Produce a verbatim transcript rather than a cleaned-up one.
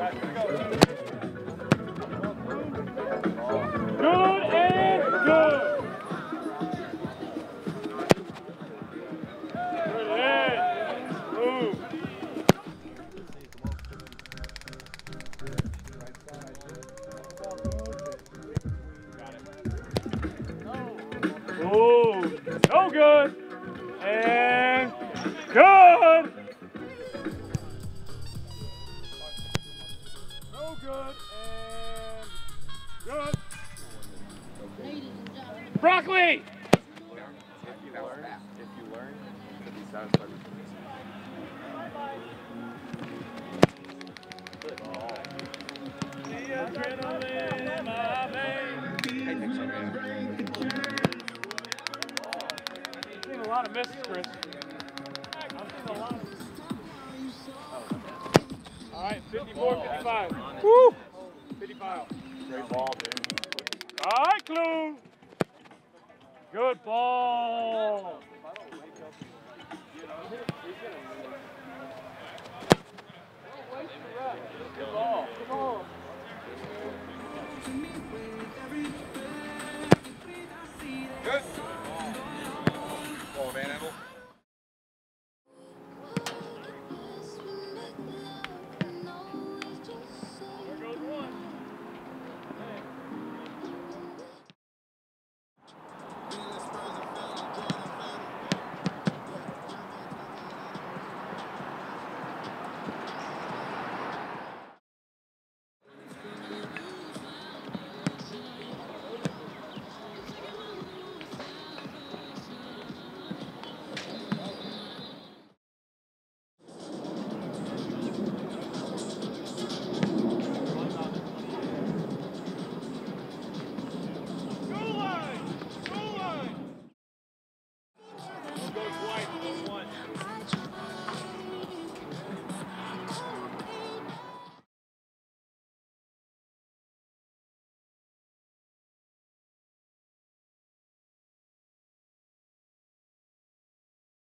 Good and good. Good hit. Move. Ooh, no good. And good. No good. And good. Broccoli. If you learn, if you learn to be satisfied with The adrenaline in my veins. I'm seeing a lot of misses, Chris. I'm seeing a lot of misses. All right, fifty-four, fifty-five. Woo! fifty-five. great ball, dude. All right, Clune. Good ball.